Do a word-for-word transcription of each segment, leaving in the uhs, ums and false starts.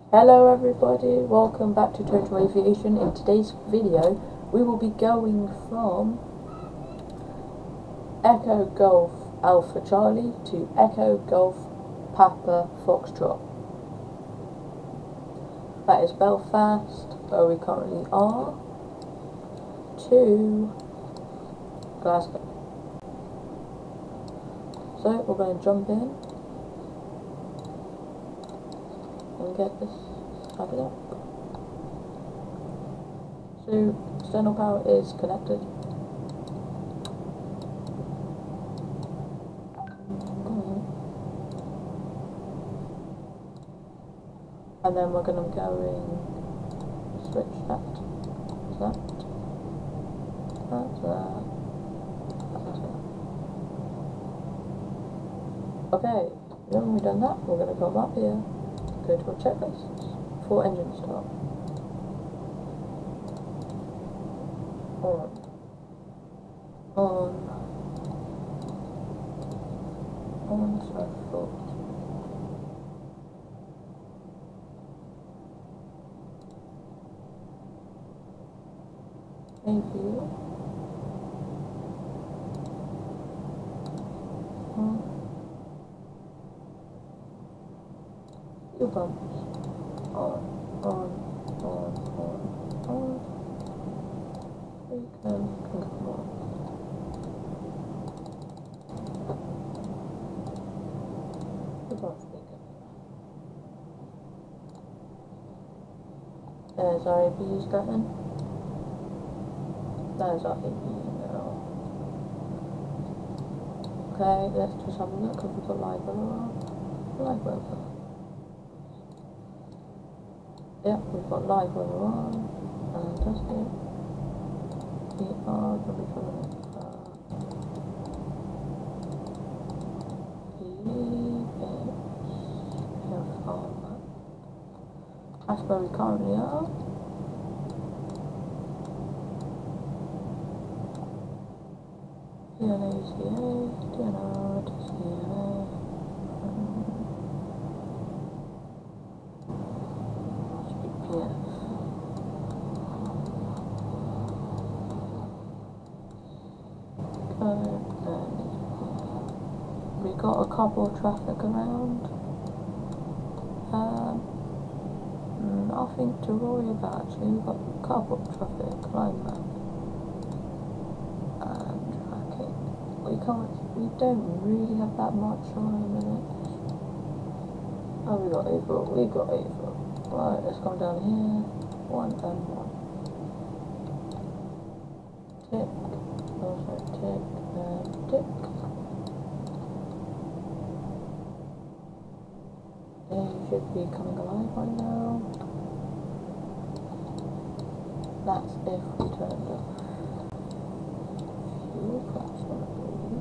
Hello everybody, welcome back to Total Aviation. In today's video we will be going from Echo Golf Alpha Charlie to Echo Golf Papa Foxtrot. That is Belfast, where we currently are, to Glasgow. So we're going to jump in and get this started up. So external power is connected. Mm-hmm. And then we're going to go in, switch that to that, that to that, that to that. Okay, then we've done that, we're going to come up here, go to our checklist for engine start. On, on, on, sorry, full. Thank you. On. Fuel pumps. On, on, on, on, on. We can, can come on. There's our A P U starting. There's our A P U now. Okay, let's just have a look if we've got live weather on. Live weather. Yep, we've got live weather on. Fantastic. We are going to be trying to make that. That's where we currently are. D N A C A, D N R to C N A. G P S. Okay, and we got a couple of traffic around. Um, Nothing to worry about actually. We've got a couple of traffic, line map and tracking. We can't, we don't really have that much on in a minute. Oh, we got April, we got April. Right, let's come down here. One and one. Tick, also tick and tick. They should be coming alive right now. That's if we turn the fuel pumps on, I believe.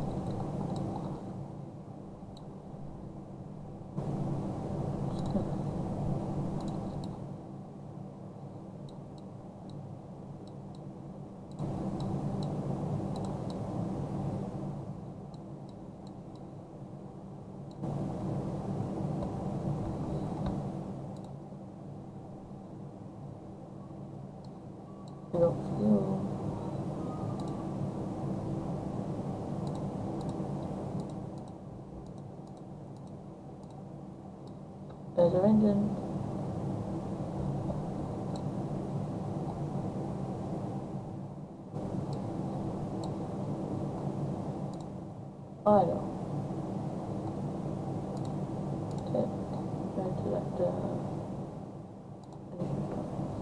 We got fuel. There's our engine. Idle. Tick. Going to let the engine start.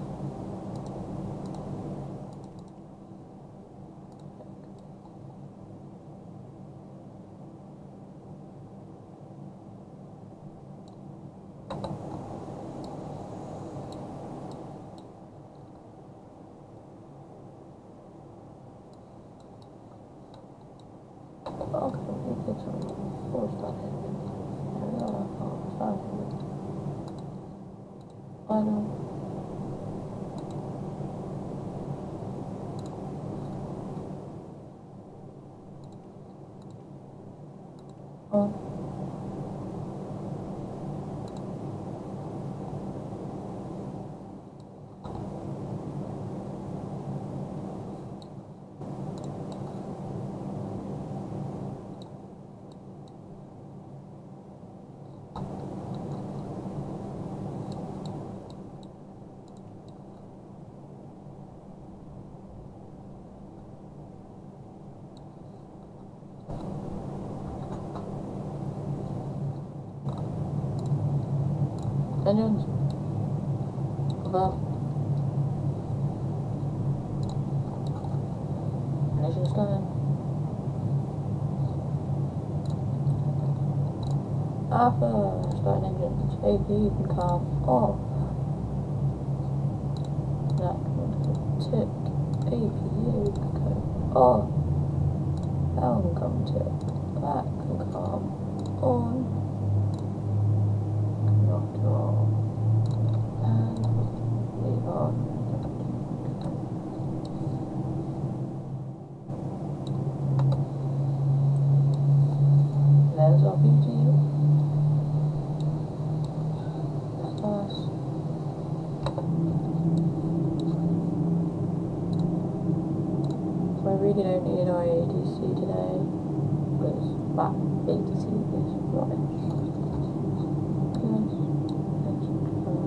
Okay, we get some four star engine. There we are, oh, star engine. Idle. On. Engines. Confirm. Ignition's going. Alpha, starting engines. A P U can come off. That can tick. A P U can go off. That can come tick. That can come on. Not on. And leave on. There's our B G. That's us. We really don't need our A D C today, because that A D C is rubbish. Yes, let's go.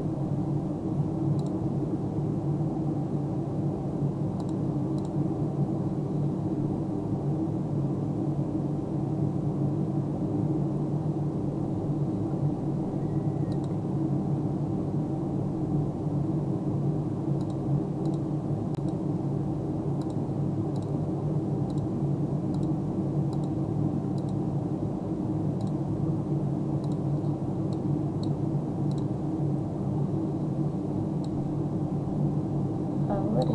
I'm ready.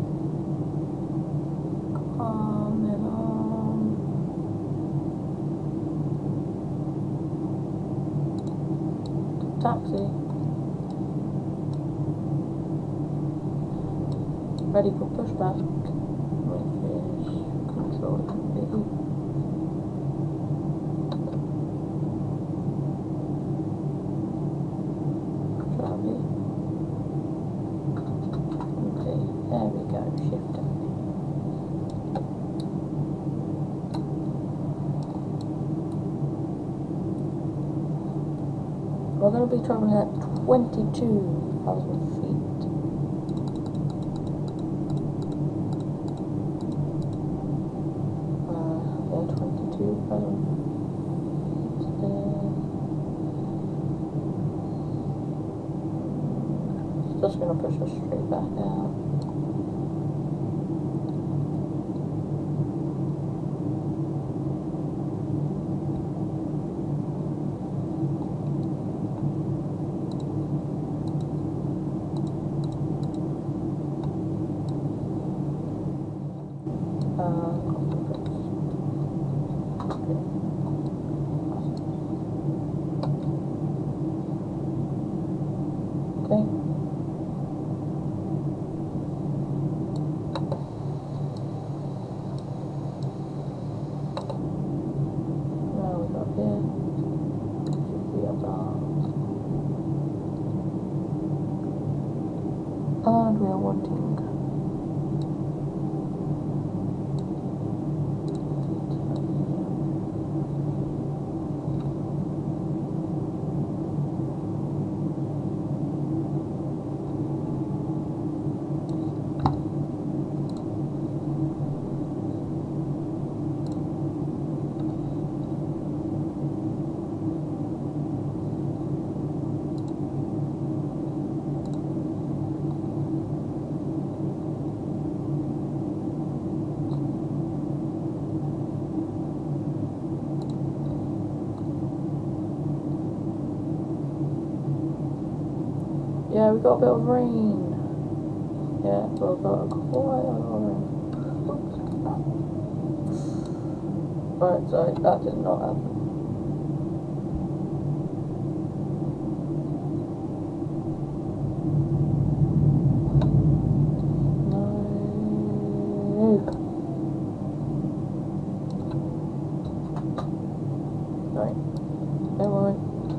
Coming on. Taxi. Ready for pushback, which is control B. There we go, shift. We're going to be travelling at twenty-two thousand feet. Uh, yeah, twenty-two thousand feet there. It's just going to push us straight back out. Okay. Now we got here. Should be about. And we are wanting. Yeah, we got a bit of rain. Yeah, we got quite a lot of rain. Right, sorry, that did not happen. No. Right. Don't worry.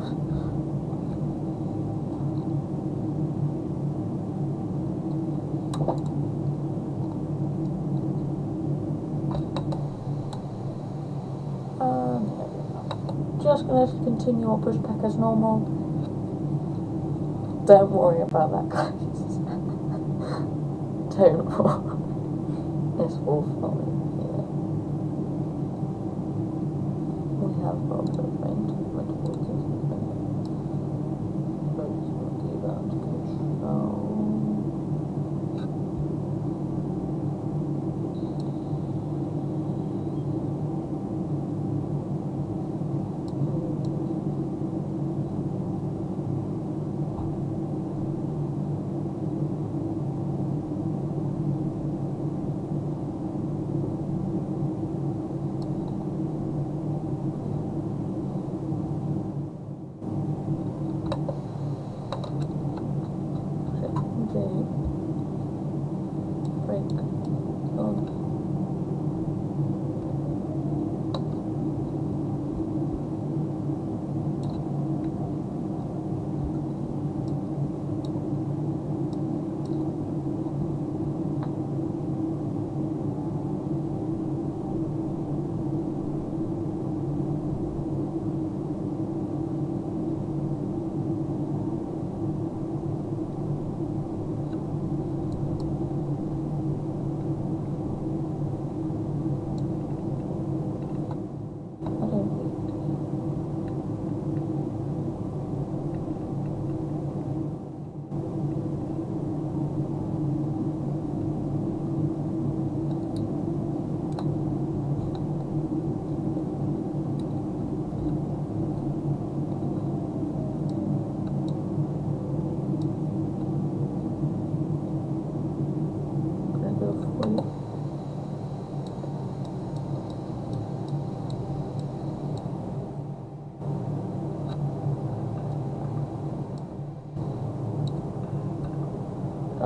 Just gonna continue our pushback as normal. Don't worry about that, guys. Don't worry. It's all fine. Yeah. We have got a bit of rain towards us.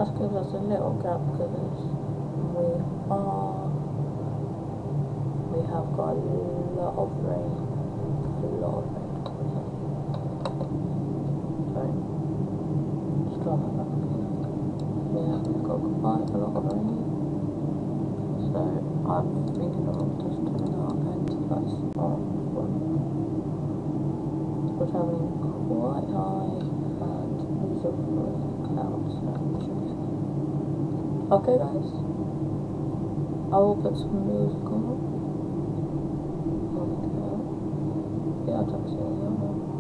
that gives us a little gap because we are we have got a lot of rain, a lot of rain. Sorry, just draw that back. Yeah, we've got quite a lot of rain, so I'm thinking of just turning our anti-lights on. We're travelling quite high and these are rain clouds, so we should be fine. Okay guys, I will put some music on. Yeah, I'll talk to you later.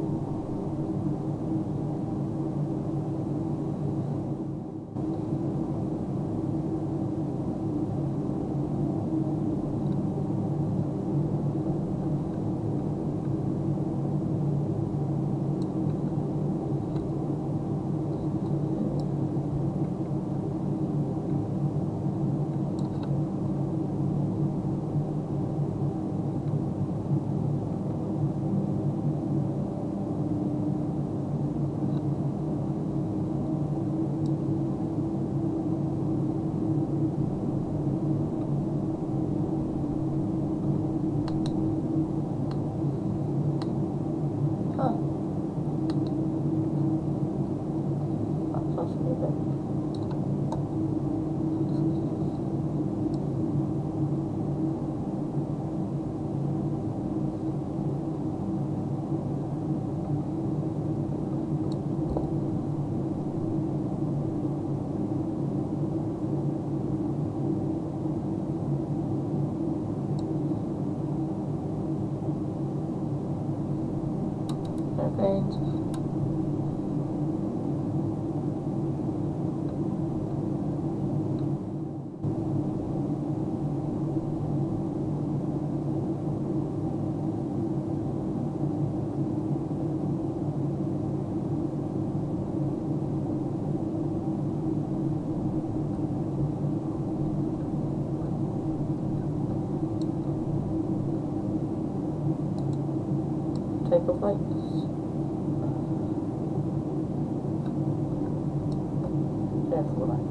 Airplanes. Take a flight. Careful, right?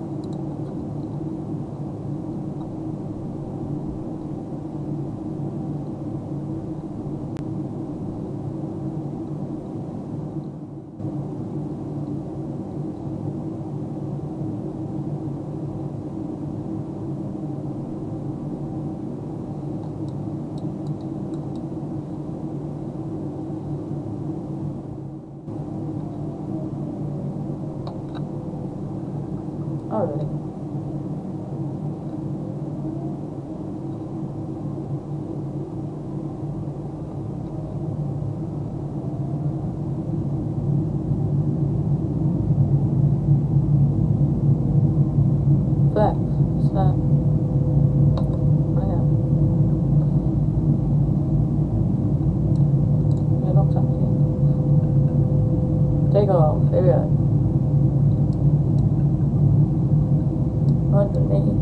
Oh, really? Flex, snap. Yeah. You're not touching. Take off. Here we go. Underneath.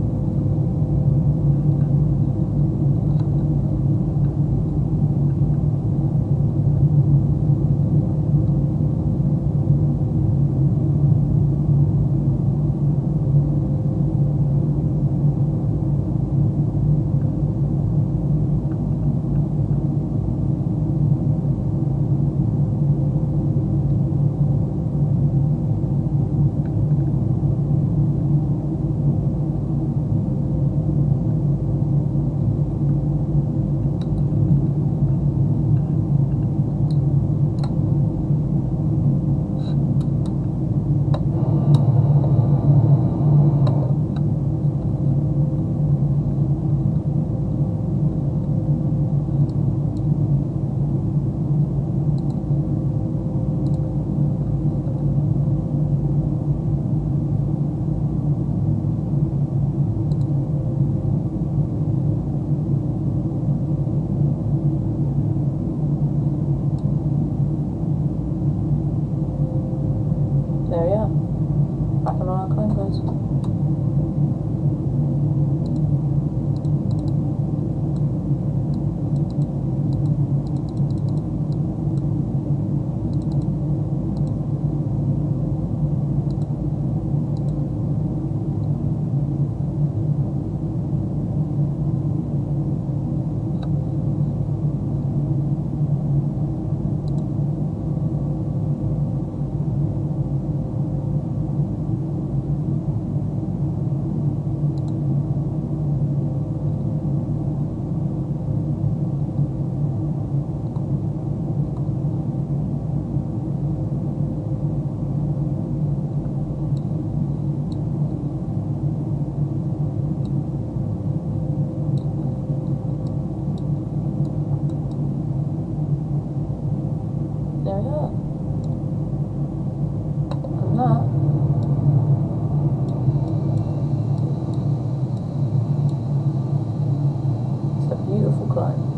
fine.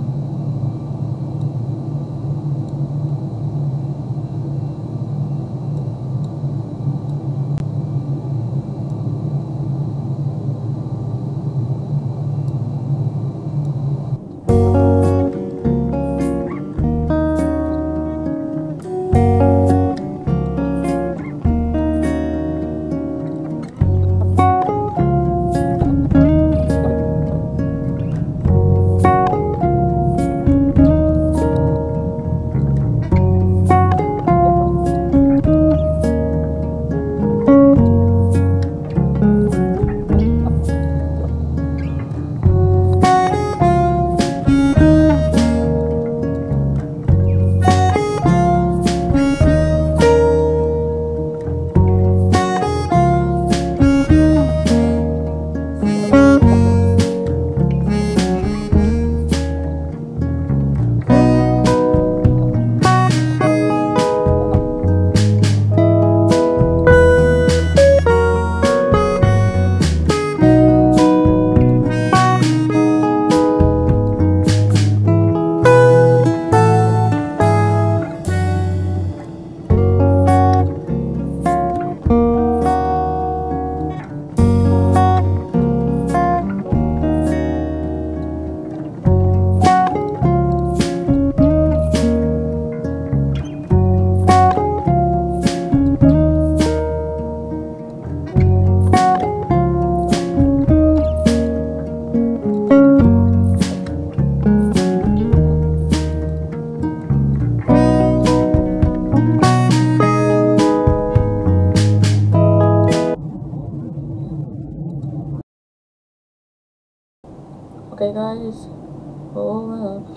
Okay guys, hold up.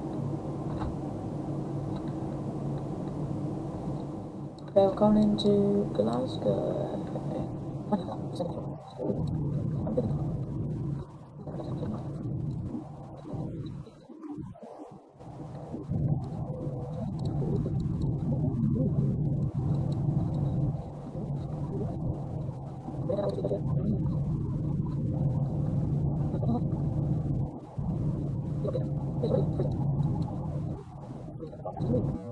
Okay, we're coming into Glasgow. Okay.